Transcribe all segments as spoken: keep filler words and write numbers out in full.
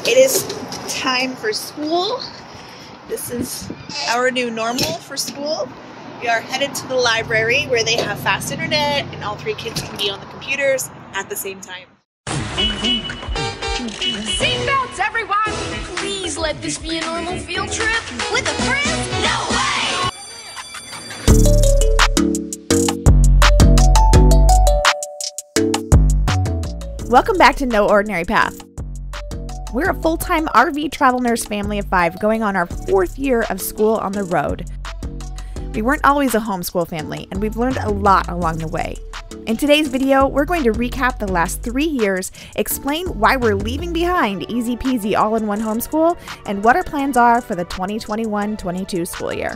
It is time for school. This is our new normal for school. We are headed to the library where they have fast internet and all three kids can be on the computers at the same time. Seatbelts, everyone! Please let this be a normal field trip. With a friend? No way! Welcome back to No Ordinary Path. We're a full-time R V travel nurse family of five going on our fourth year of school on the road. We weren't always a homeschool family, and we've learned a lot along the way. In today's video, we're going to recap the last three years, explain why we're leaving behind easy peasy all-in-one homeschool, and what our plans are for the twenty twenty-one twenty-two school year.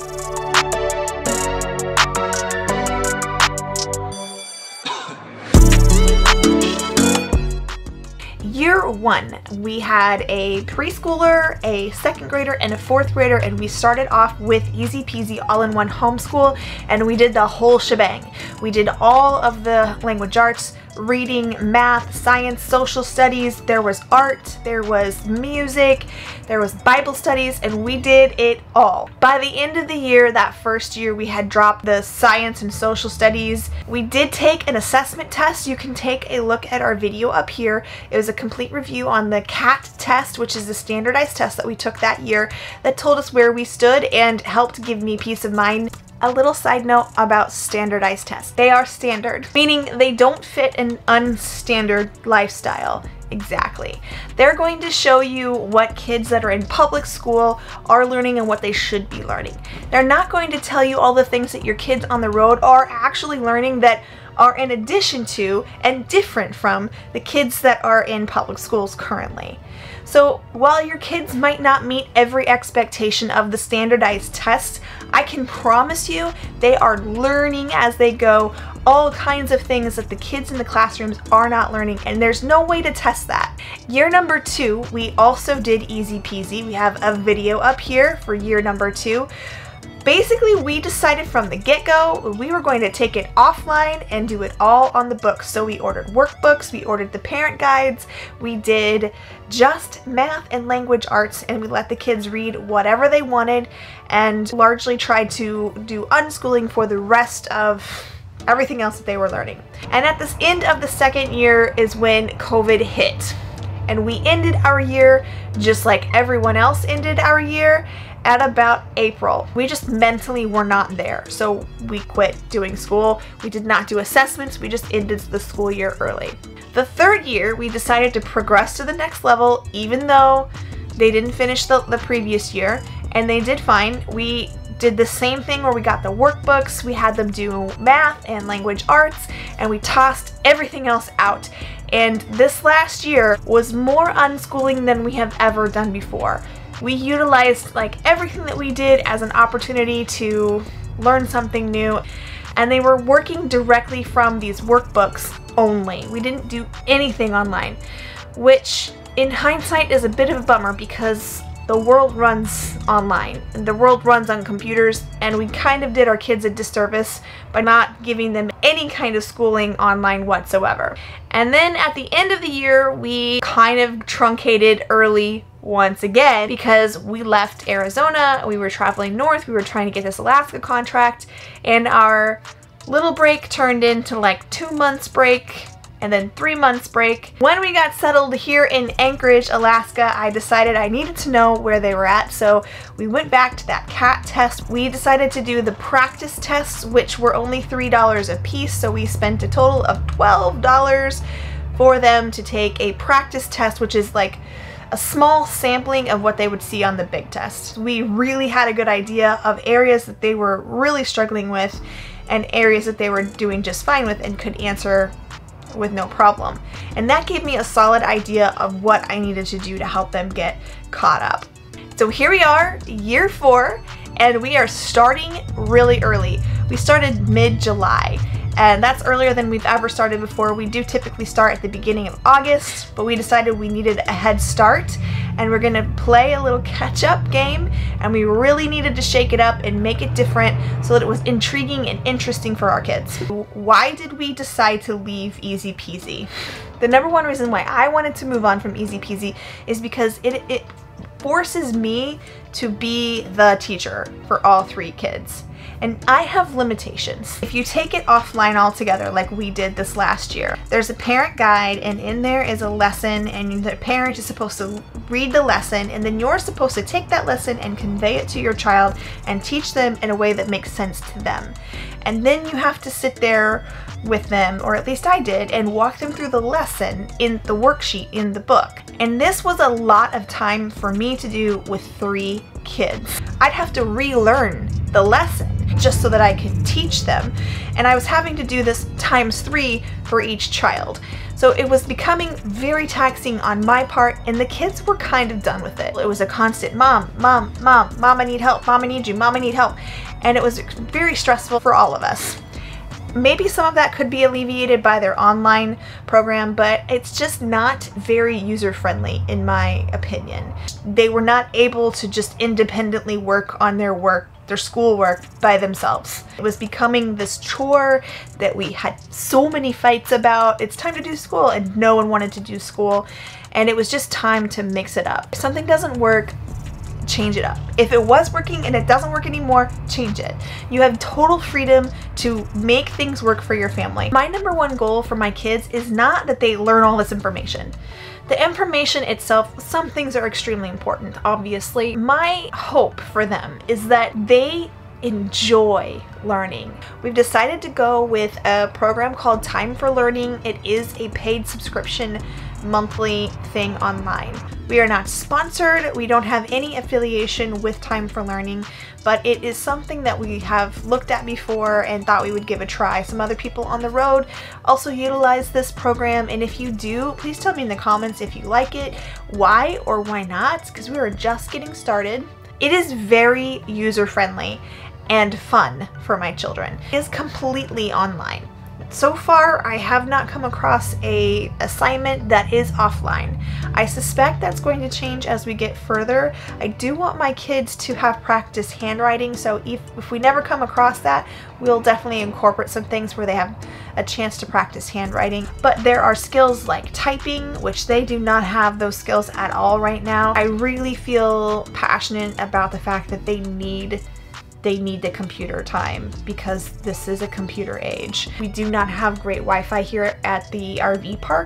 Year one, we had a preschooler, a second grader, and a fourth grader, and we started off with easy peasy all-in-one homeschool, and we did the whole shebang. We did all of the language arts, reading, math, science, social studies, there was art, there was music, there was Bible studies, and we did it all. By the end of the year, that first year, we had dropped the science and social studies. We did take an assessment test. You can take a look at our video up here. It was a complete review on the CAT test, which is the standardized test that we took that year that told us where we stood and helped give me peace of mind. A little side note about standardized tests. They are standard, meaning they don't fit an unstandard lifestyle. Exactly. They're going to show you what kids that are in public school are learning and what they should be learning. They're not going to tell you all the things that your kids on the road are actually learning that are in addition to and different from the kids that are in public schools currently. So while your kids might not meet every expectation of the standardized test, I can promise you they are learning as they go all kinds of things that the kids in the classrooms are not learning, and there's no way to test that. Year number two, we also did easy peasy. We have a video up here for year number two. Basically, we decided from the get-go we were going to take it offline and do it all on the books. So we ordered workbooks, we ordered the parent guides, we did just math and language arts, and we let the kids read whatever they wanted and largely tried to do unschooling for the rest of everything else that they were learning. And at the end of the second year is when COVID hit. And we ended our year just like everyone else ended our year at about April. We just mentally were not there, so we quit doing school. We did not do assessments, we just ended the school year early. The third year, we decided to progress to the next level, even though they didn't finish the, the previous year, and they did fine. We did the same thing where we got the workbooks, we had them do math and language arts, and we tossed everything else out. And this last year was more unschooling than we have ever done before. We utilized like everything that we did as an opportunity to learn something new, and they were working directly from these workbooks only. We didn't do anything online, which in hindsight is a bit of a bummer because the world runs online and the world runs on computers, and we kind of did our kids a disservice by not giving them any kind of schooling online whatsoever. And then at the end of the year, we kind of truncated early once again because we left Arizona, we were traveling north, we were trying to get this Alaska contract, and our little break turned into like two months break and then three months break. When we got settled here in Anchorage, Alaska, I decided I needed to know where they were at, so we went back to that CAT test. We decided to do the practice tests, which were only three dollars a piece, so we spent a total of twelve dollars for them to take a practice test, which is like a small sampling of what they would see on the big test. We really had a good idea of areas that they were really struggling with and areas that they were doing just fine with and could answer with no problem. And that gave me a solid idea of what I needed to do to help them get caught up. So here we are, year four, and we are starting really early. We started mid-July, And that's earlier than we've ever started before. We do typically start at the beginning of August, but we decided we needed a head start, and we're gonna play a little catch-up game, and we really needed to shake it up and make it different so that it was intriguing and interesting for our kids. Why did we decide to leave Easy Peasy? The number one reason why I wanted to move on from Easy Peasy is because it, it forces me to be the teacher for all three kids. And I have limitations. If you take it offline altogether like we did this last year, there's a parent guide, and in there is a lesson, and the parent is supposed to read the lesson, and then you're supposed to take that lesson and convey it to your child and teach them in a way that makes sense to them. And then you have to sit there with them, or at least I did, and walk them through the lesson in the worksheet in the book. And this was a lot of time for me to do with three kids. I'd have to relearn the lesson just so that I could teach them, and I was having to do this times three for each child. So it was becoming very taxing on my part, and the kids were kind of done with it. It was a constant mom, mom, mom, mom, I need help, mom, I need you, mom, I need help. And it was very stressful for all of us. Maybe some of that could be alleviated by their online program, but it's just not very user-friendly in my opinion. They were not able to just independently work on their work, their schoolwork by themselves. It was becoming this chore that we had so many fights about. It's time to do school, and no one wanted to do school, and it was just time to mix it up. If something doesn't work, change it up. If it was working and it doesn't work anymore, change it. You have total freedom to make things work for your family. My number one goal for my kids is not that they learn all this information. The information itself, some things are extremely important, obviously. My hope for them is that they enjoy learning. We've decided to go with a program called Time for Learning. It is a paid subscription monthly thing online. We are not sponsored. We don't have any affiliation with Time for Learning, but it is something that we have looked at before and thought we would give a try. Some other people on the road also utilize this program, and if you do, please tell me in the comments if you like it, why or why not, because we are just getting started. It is very user-friendly and fun for my children. It is completely online. So far, I have not come across a assignment that is offline. I suspect that's going to change as we get further. I do want my kids to have practice handwriting, so if, if we never come across that, we'll definitely incorporate some things where they have a chance to practice handwriting. But there are skills like typing, which they do not have those skills at all right now. I really feel passionate about the fact that they need they need the computer time because this is a computer age. We do not have great Wi-Fi here at the R V park,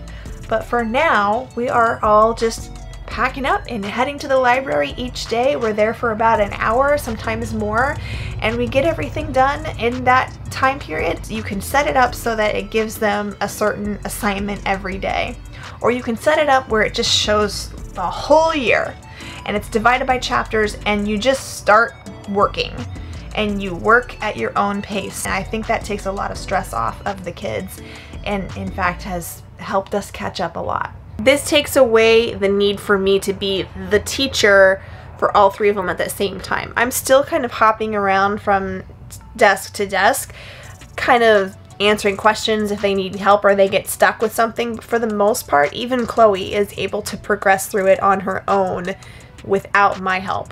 but for now we are all just packing up and heading to the library each day. We're there for about an hour, sometimes more, and we get everything done in that time period. You can set it up so that it gives them a certain assignment every day, or you can set it up where it just shows the whole year and it's divided by chapters, and you just start working and you work at your own pace. And I think that takes a lot of stress off of the kids, and in fact has helped us catch up a lot. This takes away the need for me to be the teacher for all three of them at the same time. I'm still kind of hopping around from desk to desk, kind of answering questions if they need help or they get stuck with something. But for the most part, even Chloe is able to progress through it on her own without my help.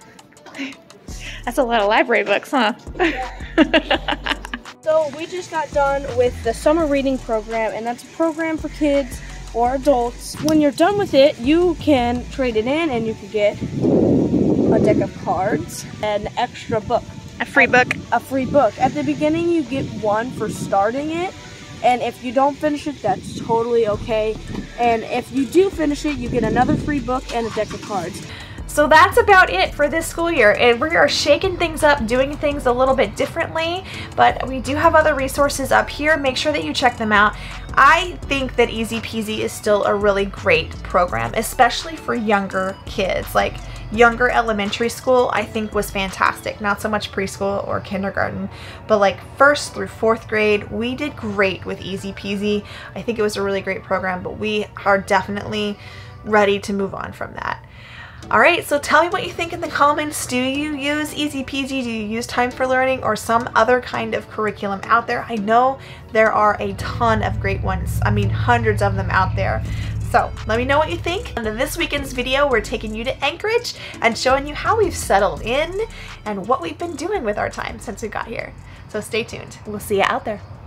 That's a lot of library books, huh? So we just got done with the summer reading program, and that's a program for kids or adults. When you're done with it, you can trade it in and you can get a deck of cards, an extra book. A free book? A free book. At the beginning, you get one for starting it, and if you don't finish it, that's totally okay. And if you do finish it, you get another free book and a deck of cards. So that's about it for this school year, and we are shaking things up, doing things a little bit differently, but we do have other resources up here. Make sure that you check them out. I think that Easy Peasy is still a really great program, especially for younger kids. Like younger elementary school, I think was fantastic. Not so much preschool or kindergarten, but like first through fourth grade, we did great with Easy Peasy. I think it was a really great program, but we are definitely ready to move on from that. All right, so tell me what you think in the comments. Do you use Easy Peasy? Do you use Time for Learning or some other kind of curriculum out there? I know there are a ton of great ones. I mean, hundreds of them out there. So let me know what you think. And in this weekend's video, we're taking you to Anchorage and showing you how we've settled in and what we've been doing with our time since we got here. So stay tuned. We'll see you out there.